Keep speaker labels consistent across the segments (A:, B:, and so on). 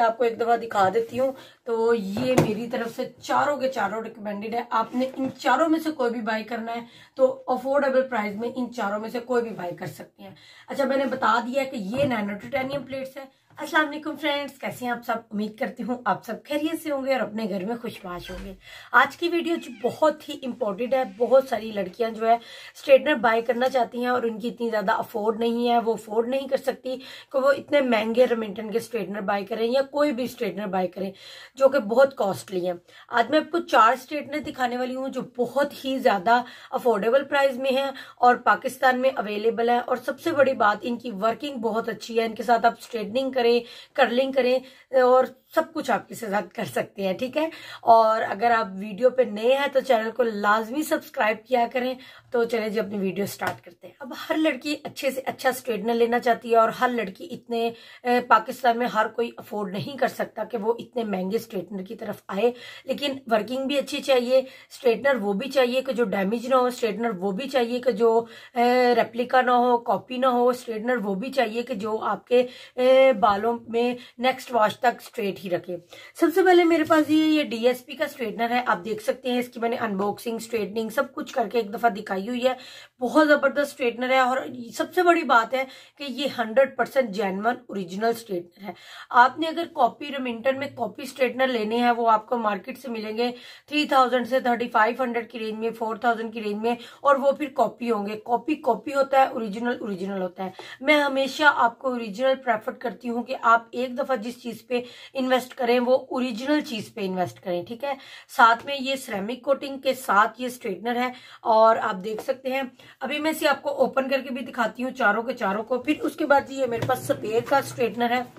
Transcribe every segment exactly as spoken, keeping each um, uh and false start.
A: आपको एक दफा दिखा देती हूँ। तो ये मेरी तरफ से चारों के चारों रिकमेंडेड है। आपने इन चारों में से कोई भी बाय करना है तो अफोर्डेबल प्राइस में इन चारों में से कोई भी बाय कर सकते हैं। अच्छा, मैंने बता दिया कि ये नैनो टाइटेनियम प्लेट्स है। अस्सलाम वालेकुम फ्रेंड्स, कैसे हैं आप सब? उम्मीद करती हूँ आप सब खैरियत से होंगे और अपने घर में खुशबाश होंगे। आज की वीडियो जो बहुत ही इंपॉर्टेंट है, बहुत सारी लड़कियां जो है स्ट्रेटनर बाय करना चाहती हैं और उनकी इतनी ज्यादा अफोर्ड नहीं है, वो अफोर्ड नहीं कर सकती कि वो इतने महंगे रेमिंटन के स्ट्रेटनर बाय करें या कोई भी स्ट्रेटनर बाय करें जो कि बहुत कॉस्टली है। आज मैं आपको चार स्ट्रेटनर दिखाने वाली हूँ जो बहुत ही ज्यादा अफोर्डेबल प्राइस में है और पाकिस्तान में अवेलेबल है। और सबसे बड़ी बात, इनकी वर्किंग बहुत अच्छी है। इनके साथ आप स्ट्रेटनिंग करें, कर्लिंग करें और सब कुछ आपके साथ कर सकते हैं, ठीक है। और अगर आप वीडियो पे नए हैं तो चैनल को लाजमी सब्सक्राइब किया करें। तो चलिए जी अपनी वीडियो स्टार्ट करते हैं। अब हर लड़की अच्छे से अच्छा स्ट्रेटनर लेना चाहती है और हर लड़की इतने पाकिस्तान में हर कोई अफोर्ड नहीं कर सकता कि वो इतने महंगे स्ट्रेटनर की तरफ आए। लेकिन वर्किंग भी अच्छी चाहिए, स्ट्रेटनर वो भी चाहिए कि जो डैमेज ना हो, स्ट्रेटनर वो भी चाहिए कि जो रेप्लिका ना हो, कॉपी ना हो, स्ट्रेटनर वो भी चाहिए कि जो आपके बालों में नेक्स्ट वॉश तक स्ट्रेट ही रखे। सबसे पहले मेरे पास ये ये डीएसपी का स्ट्रेटनर है। आप देख सकते हैं इसकी मैंने अनबॉक्सिंग, स्ट्रेटनिंग सब कुछ करके एक दफा दिखाई हुई है। बहुत जबरदस्त स्ट्रेटनर है और सबसे बड़ी बात है कि ये hundred percent genuine original straightener है। आपने अगर कॉपी रेमिंटन में कॉपी स्ट्रेटनर लेने हैं वो आपको मार्केट से मिलेंगे थ्री थाउजेंड से थर्टी फाइव हंड्रेड की रेंज में, फोर थाउजेंड की रेंज में, और वो फिर कॉपी होंगे। कॉपी कॉपी होता है, ओरिजिनल ओरिजिनल होता है। मैं हमेशा आपको ओरिजिनल प्रेफर करती हूँ कि आप एक दफा जिस चीज पे इन्वेस्ट करें वो ओरिजिनल चीज पे इन्वेस्ट करें, ठीक है। साथ में ये सिरेमिक कोटिंग के साथ ये स्ट्रेटनर है और आप देख सकते हैं। अभी मैं इसे आपको ओपन करके भी दिखाती हूँ चारों के चारों को। फिर उसके बाद ये मेरे पास सफेद का स्ट्रेटनर है।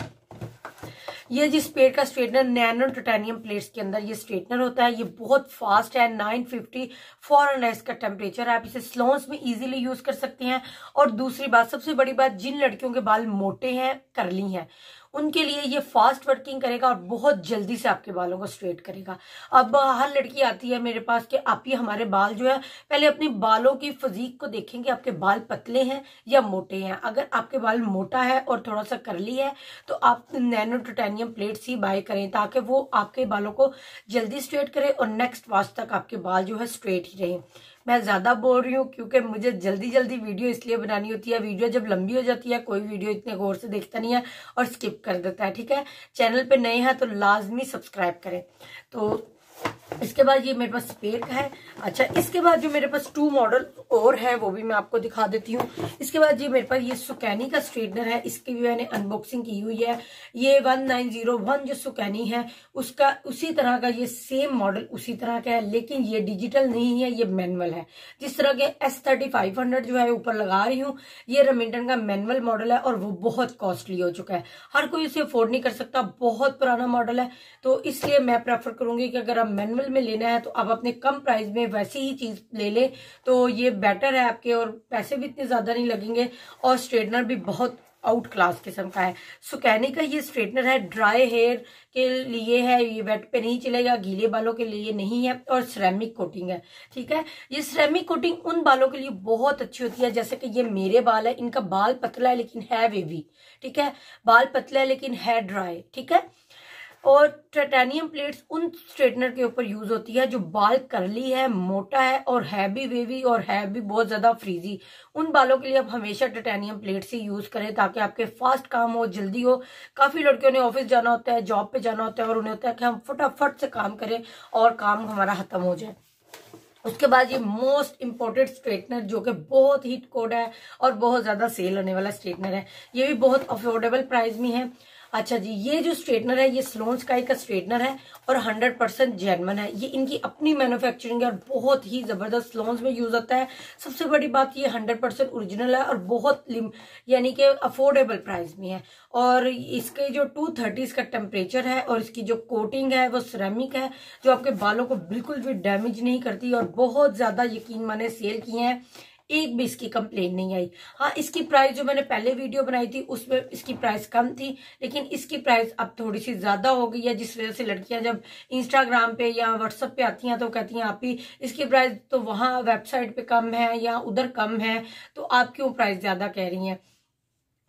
A: ये जिस पेड़ का स्ट्रेटनर नैनो टाइटेनियम प्लेट्स के अंदर ये स्ट्रेटनर होता है। ये बहुत फास्ट है, नाइन फिफ्टी फॉरेनहाइट का टेम्परेचर है। आप इसे स्लोन्स में इजीली यूज कर सकते हैं। और दूसरी बात, सबसे बड़ी बात, जिन लड़कियों के बाल मोटे हैं, करली हैं, उनके लिए ये फास्ट वर्किंग करेगा और बहुत जल्दी से आपके बालों को स्ट्रेट करेगा। अब हर लड़की आती है मेरे पास कि आप ये हमारे बाल जो है, पहले अपने बालों की फिजिक को देखेंगे, आपके बाल पतले हैं या मोटे हैं। अगर आपके बाल मोटा है और थोड़ा सा करली है तो आप नैनो टाइटेनियम प्लेट्स ही बाय करें ताकि वो आपके बालों को जल्दी स्ट्रेट करे और नेक्स्ट वॉश तक आपके बाल जो है स्ट्रेट ही रहे। मैं ज्यादा बोल रही हूँ क्योंकि मुझे जल्दी जल्दी वीडियो इसलिए बनानी होती है। वीडियो जब लंबी हो जाती है कोई वीडियो इतने गौर से देखता नहीं है और स्किप कर देता है, ठीक है। चैनल पे नए हैं तो लाजमी सब्सक्राइब करें। तो इसके बाद ये मेरे पास स्पेयर का है। अच्छा, इसके बाद जो मेरे पास टू मॉडल और है वो भी मैं आपको दिखा देती हूँ। इसके बाद ये मेरे पास ये सुकैनी का स्ट्रेटनर है। इसकी भी मैंने अनबॉक्सिंग की हुई है। ये वन नाइन जीरो वन जो सुकैनी है उसका उसी तरह का ये सेम मॉडल उसी तरह का है, लेकिन ये डिजिटल नहीं है, ये मैनुअल है। जिस तरह के एस थर्टी फाइव हंड्रेड जो है ऊपर लगा रही हूँ, ये रेमिंटन का मैनुअल मॉडल है और वो बहुत कॉस्टली हो चुका है। हर कोई इसे अफोर्ड नहीं कर सकता, बहुत पुराना मॉडल है। तो इसलिए मैं प्रेफर करूंगी कि अगर आप मैनुअल में लेना है तो आप अपने कम प्राइस में वैसी ही चीज ले ले तो ये बेटर है आपके, और पैसे भी इतने ज्यादा नहीं लगेंगे और स्ट्रेटनर भी बहुत आउट क्लास किस्म का है। सुकैनी का ये स्ट्रेटनर है, ड्राई हेयर के लिए है, ये वेट पे नहीं चलेगा, गीले बालों के लिए नहीं है, और सिरेमिक कोटिंग है, ठीक है। ये सिरेमिक कोटिंग उन बालों के लिए बहुत अच्छी होती है जैसे कि ये मेरे बाल है, इनका बाल पतला है लेकिन है वेवी, ठीक है। बाल पतला है लेकिन है ड्राई, ठीक है। और टाइटेनियम प्लेट्स उन स्ट्रेटनर के ऊपर यूज होती है जो बाल करली है, मोटा है और है भी वेवी और है भी बहुत ज्यादा फ्रीजी। उन बालों के लिए आप हमेशा टाइटेनियम प्लेट्स ही यूज करें ताकि आपके फास्ट काम हो, जल्दी हो। काफी लड़कियों ने ऑफिस जाना होता है, जॉब पे जाना होता है और उन्हें होता है कि हम फटाफट से काम करें और काम हमारा खत्म हो जाए। उसके बाद ये मोस्ट इम्पोर्टेंट स्ट्रेटनर जो कि बहुत हिट कोड है और बहुत ज्यादा सेल होने वाला स्ट्रेटनर है। ये भी बहुत अफोर्डेबल प्राइस में है। अच्छा जी, ये जो स्ट्रेटनर है ये स्लोन स्काई का स्ट्रेटनर है और हंड्रेड परसेंट जेन्युइन है। ये इनकी अपनी मैन्युफैक्चरिंग है और बहुत ही जबरदस्त स्लोन्स में यूज होता है। सबसे बड़ी बात ये हंड्रेड परसेंट ओरिजिनल है और बहुत यानी कि अफोर्डेबल प्राइस में है। और इसके जो टू थर्टी का टेम्परेचर है और इसकी जो कोटिंग है वो सिरेमिक है जो आपके बालों को बिल्कुल भी डैमेज नहीं करती और बहुत ज्यादा यकीन माने सेल किए हैं, एक भी इसकी कंप्लेन नहीं आई। हाँ, इसकी प्राइस जो मैंने पहले वीडियो बनाई थी उसमें इसकी प्राइस कम थी, लेकिन इसकी प्राइस अब थोड़ी सी ज्यादा हो गई है, जिस वजह से लड़कियां जब इंस्टाग्राम पे या व्हाट्सएप पे आती हैं तो कहती हैं आप ही इसकी प्राइस तो वहां वेबसाइट पे कम है या उधर कम है, तो आप क्यों प्राइस ज्यादा कह रही हैं।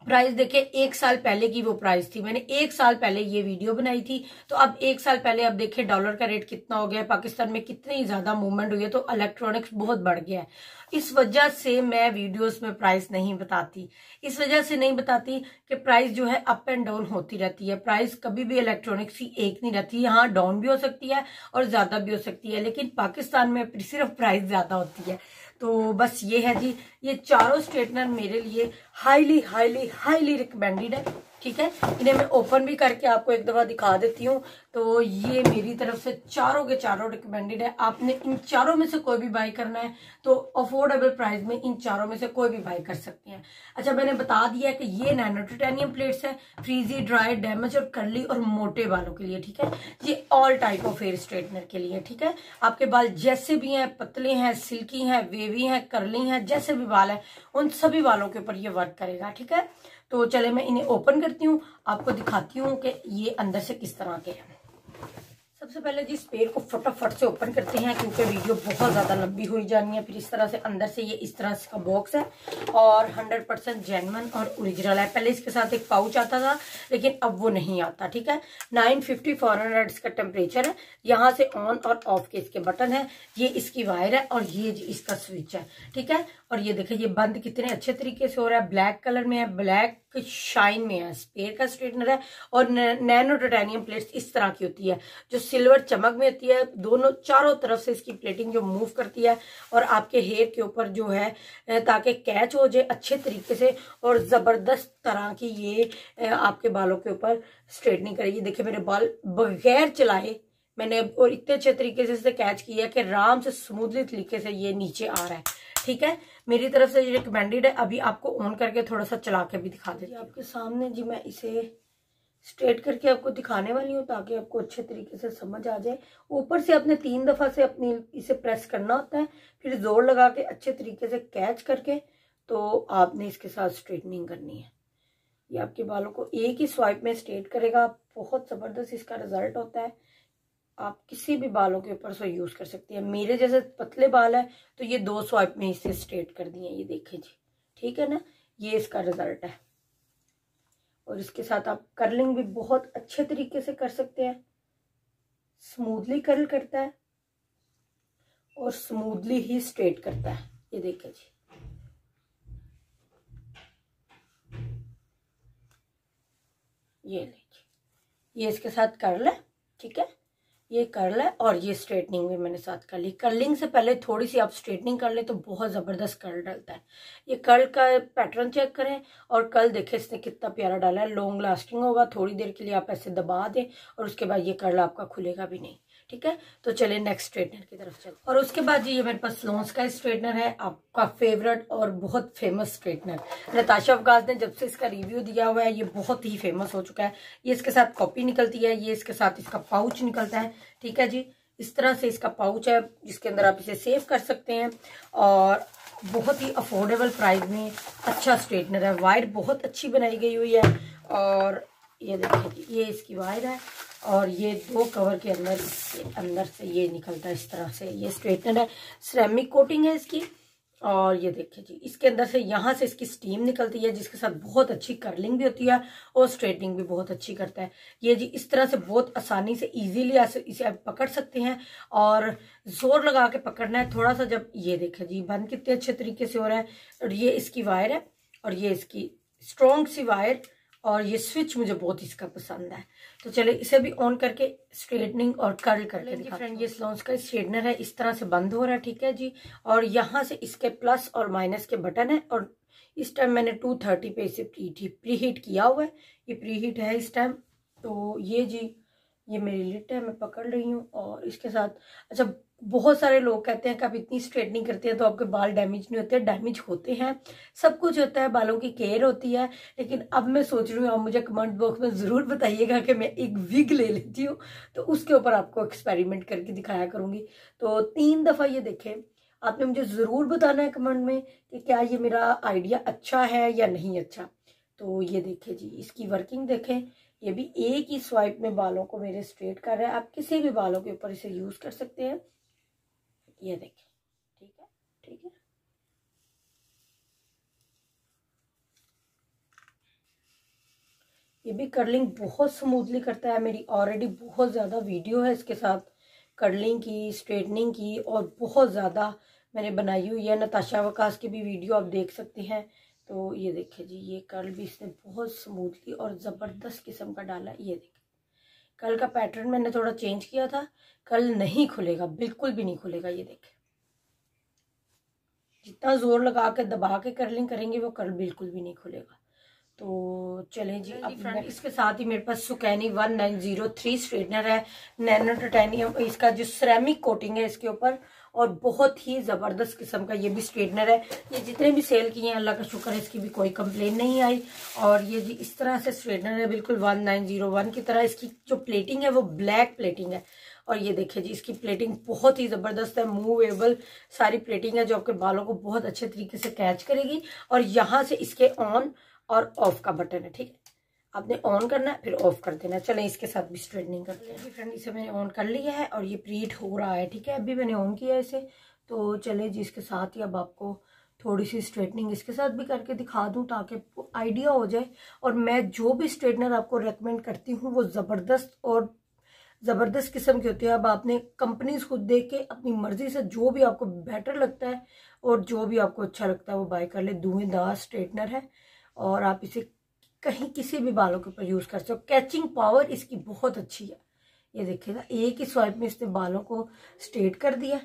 A: प्राइस देखिए एक साल पहले की वो प्राइस थी, मैंने एक साल पहले ये वीडियो बनाई थी। तो अब एक साल पहले अब देखिए डॉलर का रेट कितना हो गया है, पाकिस्तान में कितनी ज्यादा मूवमेंट हुई है, तो इलेक्ट्रॉनिक्स बहुत बढ़ गया है। इस वजह से मैं वीडियोस में प्राइस नहीं बताती, इस वजह से नहीं बताती कि प्राइस जो है अप एंड डाउन होती रहती है। प्राइस कभी भी इलेक्ट्रॉनिक्स की एक नहीं रहती, यहाँ डाउन भी हो सकती है और ज्यादा भी हो सकती है, लेकिन पाकिस्तान में सिर्फ प्राइस ज्यादा होती है। तो बस ये है जी, ये चारों स्ट्रेटनर मेरे लिए हाईली हाईली हाईली रिकमेंडेड है। ठीक है, इन्हें मैं ओपन भी करके आपको एक दफा दिखा देती हूँ। तो ये मेरी तरफ से चारों के चारों रिकमेंडेड है। आपने इन चारों में से कोई भी बाय करना है तो अफोर्डेबल प्राइस में इन चारों में से कोई भी बाय कर सकते हैं। अच्छा, मैंने बता दिया है कि ये नैनो टाइटेनियम प्लेट्स है, फ्रीजी, ड्राई, डैमेज और कर्ली और मोटे बालों के लिए। ठीक है, ये all type of hair straightener के लिए। ठीक है, आपके बाल जैसे भी हैं, पतले हैं, सिल्की हैं, वेवी हैं, कर्ली हैं, जैसे भी बाल है उन सभी बालों के ऊपर ये वर्क करेगा। ठीक है, तो चले मैं इन्हें ओपन करती हूँ, आपको दिखाती हूँ कि ये अंदर से किस तरह के हैं। सबसे पहले जी स्पेयर को फटाफट से ओपन करते हैं क्योंकि वीडियो बहुत ज्यादा लंबी हुई जानी है। फिर इस तरह से अंदर से ये इस तरह का बॉक्स है और हंड्रेड परसेंट जेन्युइन और ओरिजिनल है। पहले इसके साथ एक पाउच आता था लेकिन अब वो नहीं आता। ठीक है, नाइन फिफ्टी फॉरेनहाइट इसका टेम्परेचर है। यहाँ से ऑन और ऑफ के इसके बटन है, ये इसकी वायर है और ये इसका स्विच है। ठीक है, और ये देखिए ये बंद कितने अच्छे तरीके से हो रहा है, ब्लैक कलर में है, ब्लैक शाइन में है। स्पेयर का स्ट्रेटनर है और नैनो टाइटेनियम प्लेट्स इस तरह की होती है जो सिल्वर चमक में होती है। दोनों चारों तरफ से इसकी प्लेटिंग जो मूव करती है और आपके हेयर के ऊपर जो है ताकि कैच हो जाए अच्छे तरीके से और जबरदस्त तरह की ये आपके बालों के ऊपर स्ट्रेटनिंग करेगी। देखिए मेरे बाल बगैर चलाए मैंने और इतने अच्छे तरीके से इसे कैच किया कि आराम से स्मूथली तरीके से ये नीचे आ रहा है। ठीक है, मेरी तरफ से ये रिकमेंडेड है। अभी आपको ऑन करके थोड़ा सा चला के भी दिखा देती हूँ आपके सामने जी। मैं इसे स्ट्रेट करके आपको दिखाने वाली हूँ ताकि आपको अच्छे तरीके से समझ आ जाए। ऊपर से आपने तीन दफा से अपनी इसे प्रेस करना होता है, फिर जोर लगा के अच्छे तरीके से कैच करके तो आपने इसके साथ स्ट्रेटनिंग करनी है। ये आपके बालों को एक ही स्वाइप में स्ट्रेट करेगा। बहुत जबरदस्त इसका रिजल्ट होता है। आप किसी भी बालों के ऊपर से यूज कर सकती है। मेरे जैसे पतले बाल है तो ये दो स्वाइप में इसे स्ट्रेट कर दिए, ये देखें जी। ठीक है ना, ये इसका रिजल्ट है। और इसके साथ आप कर्लिंग भी बहुत अच्छे तरीके से कर सकते हैं। स्मूथली कर्ल करता है और स्मूथली ही स्ट्रेट करता है। ये देखें जी, ये लीजिए, ये इसके साथ कर्ल है। ठीक है, ये कर्ल है और ये स्ट्रेटनिंग भी मैंने साथ कर ली। कर्लिंग से पहले थोड़ी सी आप स्ट्रेटनिंग कर ले तो बहुत जबरदस्त कर्ल डलता है। ये कर्ल का पैटर्न चेक करें और कर्ल देखें इसने कितना प्यारा डाला है। लॉन्ग लास्टिंग होगा, थोड़ी देर के लिए आप ऐसे दबा दें और उसके बाद ये कर्ल आपका खुलेगा भी नहीं। ठीक है, तो चलिए नेक्स्ट स्ट्रेटनर की तरफ चलते हैं। और उसके बाद ये मेरे पास स्लोन्स का स्ट्रेटनर है, आपका फेवरेट और बहुत फेमस स्ट्रेटनर। नताशा अफगाज ने जब से इसका रिव्यू दिया हुआ है ये बहुत ही फेमस हो चुका है। ये इसके साथ कॉपी निकलती है, ये इसके साथ इसका पाउच निकलता है। ठीक है जी, इस तरह से इसका पाउच है जिसके अंदर आप इसे सेव कर सकते हैं और बहुत ही अफोर्डेबल प्राइस में अच्छा स्ट्रेटनर है। वायर बहुत अच्छी बनाई गई हुई है और ये देखिए ये इसकी वायर है और ये दो कवर के अंदर इसके अंदर से ये निकलता है इस तरह से। ये स्ट्रेटनर है, सिरेमिक कोटिंग है इसकी और ये देखिए जी इसके अंदर से यहाँ से इसकी स्टीम निकलती है जिसके साथ बहुत अच्छी कर्लिंग भी होती है और स्ट्रेटनिंग भी बहुत अच्छी करता है। ये जी इस तरह से बहुत आसानी से इजीली इसे आप पकड़ सकते हैं और जोर लगा के पकड़ना है थोड़ा सा। जब ये देखिए जी बंद कितने अच्छे तरीके से हो रहा है और ये इसकी वायर है और ये इसकी स्ट्रॉन्ग सी वायर और ये स्विच मुझे बहुत इसका पसंद है। तो चले इसे भी ऑन करके स्ट्रेटनिंग और कर्ल करके दिखाते हैं। ये स्लोन्स का स्ट्रेटनर है, इस तरह से बंद हो रहा है। ठीक है जी, और यहाँ से इसके प्लस और माइनस के बटन है और इस टाइम मैंने टू थर्टी पे इसे प्री प्री हीट किया हुआ है। ये प्री हीट है इस टाइम। तो ये जी ये मेरी लिट है, मैं पकड़ रही हूँ और इसके साथ अच्छा बहुत सारे लोग कहते हैं कि आप इतनी स्ट्रेटनिंग करते हैं तो आपके बाल डैमेज नहीं होते। डैमेज होते हैं, सब कुछ होता है, बालों की केयर होती है। लेकिन अब मैं सोच रही हूँ आप मुझे कमेंट बॉक्स में ज़रूर बताइएगा कि मैं एक विग ले लेती हूँ तो उसके ऊपर आपको एक्सपेरिमेंट करके दिखाया करूँगी। तो तीन दफ़ा ये देखें, आपने मुझे ज़रूर बताना है कमेंट में कि क्या ये मेरा आइडिया अच्छा है या नहीं अच्छा। तो ये देखें जी इसकी वर्किंग देखें, ये भी एक ही स्वाइप में बालों को मेरे स्ट्रेट कर रहा है। आप किसी भी बालों के ऊपर इसे यूज कर सकते हैं। ये देखें, ठीक है ठीक है। ये भी कर्लिंग बहुत स्मूथली करता है। मेरी ऑलरेडी बहुत ज़्यादा वीडियो है इसके साथ कर्लिंग की, स्ट्रेटनिंग की, और बहुत ज़्यादा मैंने बनाई हुई है। नताशा वकास की भी वीडियो आप देख सकते हैं। तो ये देखिए जी, ये कर्ल भी इसने बहुत स्मूथली और ज़बरदस्त किस्म का डाला। ये देखिए कर्ल का पैटर्न मैंने थोड़ा चेंज किया था। कर्ल नहीं खुलेगा, बिल्कुल भी नहीं खुलेगा। ये देखिए जितना जोर लगा के दबा के कर्लिंग करेंगे वो कर्ल बिल्कुल भी नहीं खुलेगा। तो चलें जी, अब फ्रेंड इसके साथ ही मेरे पास सुकैनी one nine zero three straightener है, नैनो टाइटेनियम इसका जो सिरेमिक कोटिंग है इसके ऊपर, और बहुत ही ज़बरदस्त किस्म का ये भी स्ट्रेटनर है। ये जितने भी सेल किए हैं अल्लाह का शुक्र है, इसकी भी कोई कंप्लेन नहीं आई। और ये जी इस तरह से स्ट्रेटनर है, बिल्कुल वन नाइन जीरो वन की तरह। इसकी जो प्लेटिंग है वो ब्लैक प्लेटिंग है, और ये देखिए जी इसकी प्लेटिंग बहुत ही ज़बरदस्त है, मूवेबल सारी प्लेटिंग है जो आपके बालों को बहुत अच्छे तरीके से कैच करेगी। और यहाँ से इसके ऑन और ऑफ का बटन है, ठीक है, आपने ऑन करना है फिर ऑफ कर देना। चलें इसके साथ भी स्ट्रेटनिंग करते हैं। फ्रेंड इसे मैंने ऑन कर लिया है और ये प्रीट हो रहा है, ठीक है, अभी मैंने ऑन किया है इसे। तो चले जी इसके साथ ही अब आपको थोड़ी सी स्ट्रेटनिंग इसके साथ भी करके दिखा दूं ताकि आइडिया हो जाए। और मैं जो भी स्ट्रेटनर आपको रेकमेंड करती हूँ वो ज़बरदस्त और ज़बरदस्त किस्म की होती है। अब आपने कंपनीज खुद देख के अपनी मर्जी से जो भी आपको बेटर लगता है और जो भी आपको अच्छा लगता है वो बाय कर ले। धुएंदार स्ट्रेटनर है और आप इसे कहीं किसी भी बालों के ऊपर यूज कर सकते हो। कैचिंग पावर इसकी बहुत अच्छी है। ये देखिएगा एक ही स्वाइप में इसने बालों को स्ट्रेट कर दिया।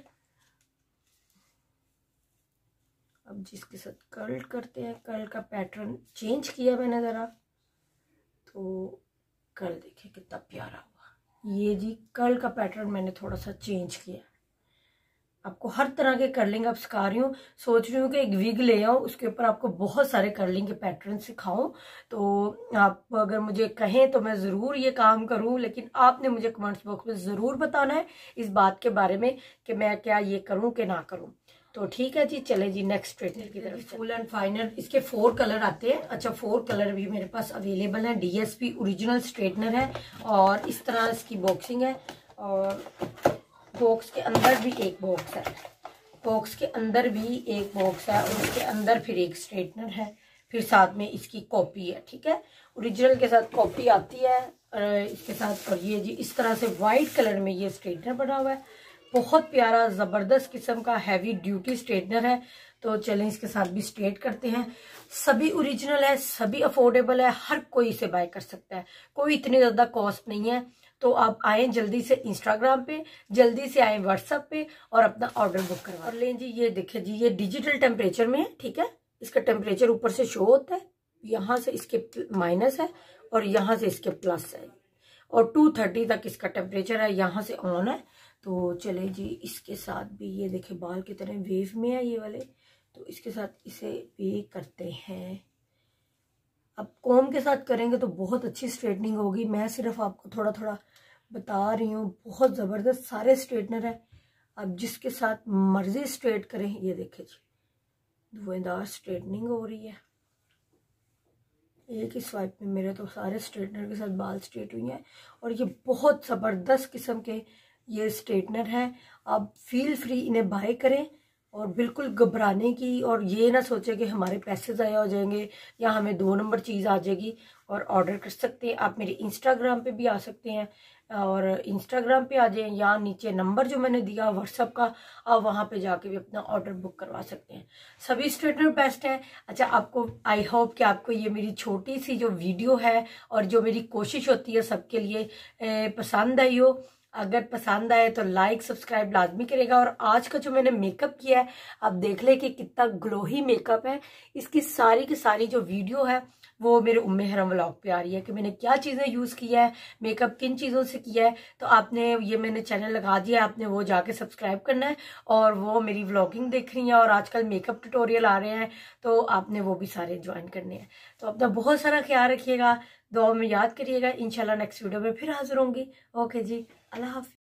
A: अब जिसके साथ कर्ल करते हैं, कर्ल का पैटर्न चेंज किया मैंने जरा, तो कर्ल देखिए कितना प्यारा हुआ। ये जी कर्ल का पैटर्न मैंने थोड़ा सा चेंज किया। आपको हर तरह के कर्लिंग अब सिखा रही हूँ। सोच रही हूँ कि एक विग ले आऊँ, उसके ऊपर आपको बहुत सारे कर्लिंग के पैटर्न सिखाऊं। तो आप अगर मुझे कहें तो मैं ज़रूर ये काम करूँ, लेकिन आपने मुझे कमेंट्स बॉक्स में ज़रूर बताना है इस बात के बारे में कि मैं क्या ये करूँ कि ना करूँ। तो ठीक है जी, चले जी नेक्स्ट स्ट्रेटनर की तरफ। फुल एंड फाइनल इसके फोर कलर आते हैं। अच्छा, फोर कलर भी मेरे पास अवेलेबल है। डीएसपी ओरिजिनल स्ट्रेटनर है और इस तरह इसकी बॉक्सिंग है। और बॉक्स के अंदर भी एक बॉक्स है, बॉक्स के अंदर भी एक बॉक्स है, और उसके अंदर फिर एक स्ट्रेटनर है, फिर साथ में इसकी कॉपी है, ठीक है। ओरिजिनल के साथ कॉपी आती है इसके साथ। और ये जी इस तरह से वाइट कलर में ये स्ट्रेटनर बना हुआ है, बहुत प्यारा ज़बरदस्त किस्म का हैवी ड्यूटी स्ट्रेटनर है। तो चलें इसके साथ भी स्ट्रेट करते हैं। सभी ओरिजिनल है, सभी अफोर्डेबल है, हर कोई इसे बाय कर सकता है, कोई इतनी ज़्यादा कॉस्ट नहीं है। तो आप आए जल्दी से इंस्टाग्राम पे, जल्दी से आए व्हाट्सएप पे और अपना ऑर्डर बुक करवा और लें जी। ये देखिए जी, ये डिजिटल टेम्परेचर में है, ठीक है। इसका टेम्परेचर ऊपर से शो होता है, यहाँ से इसके माइनस है और यहाँ से इसके प्लस है, और टू थर्टी तक इसका टेम्परेचर है, यहाँ से ऑन है। तो चले जी इसके साथ भी ये देखे बाल की तरह वेव में है ये वाले, तो इसके साथ इसे भी करते हैं। अब कॉम के साथ करेंगे तो बहुत अच्छी स्ट्रेटनिंग होगी। मैं सिर्फ आपको थोड़ा थोड़ा बता रही हूँ, बहुत ज़बरदस्त सारे स्ट्रेटनर है, अब जिसके साथ मर्जी स्ट्रेट करें। ये देखे जी धुएंदार स्ट्रेटनिंग हो रही है। एक ही स्वाइप में मेरे तो सारे स्ट्रेटनर के साथ बाल स्ट्रेट हुई हैं, और ये बहुत ज़बरदस्त किस्म के ये स्ट्रेटनर है। आप फील फ्री इन्हें बाय करें और बिल्कुल घबराने की और ये ना सोचे कि हमारे पैसे ज़ाया हो जाएंगे या हमें दो नंबर चीज़ आ जाएगी, और ऑर्डर कर सकते हैं। आप मेरे इंस्टाग्राम पे भी आ सकते हैं, और इंस्टाग्राम पे आ जाएं, या नीचे नंबर जो मैंने दिया व्हाट्सएप का, आप वहाँ पे जाके भी अपना ऑर्डर बुक करवा सकते हैं। सभी स्ट्रेटनर बेस्ट हैं। अच्छा, आपको आई होप कि आपको ये मेरी छोटी सी जो वीडियो है और जो मेरी कोशिश होती है सबके लिए पसंद आई हो। अगर पसंद आए तो लाइक सब्सक्राइब लाजमी करेगा। और आज का जो मैंने मेकअप किया है आप देख ले कि कितना ग्लो ही मेकअप है। इसकी सारी की सारी जो वीडियो है वो मेरे उम्मे हरम व्लॉग पे आ रही है कि मैंने क्या चीज़ें यूज़ किया है, मेकअप किन चीज़ों से किया है। तो आपने ये मैंने चैनल लगा दिया, आपने वो जाके सब्सक्राइब करना है और वो मेरी व्लॉगिंग देख रही है, और आजकल मेकअप ट्यूटोरियल आ रहे हैं तो आपने वो भी सारे ज्वाइन करने हैं। तो अपना बहुत सारा ख्याल रखिएगा, दुआ में याद करिएगा। इंशाल्लाह नेक्स्ट वीडियो में फिर हाजिर होंगी। ओके जी, अल्लाह हाफिज़।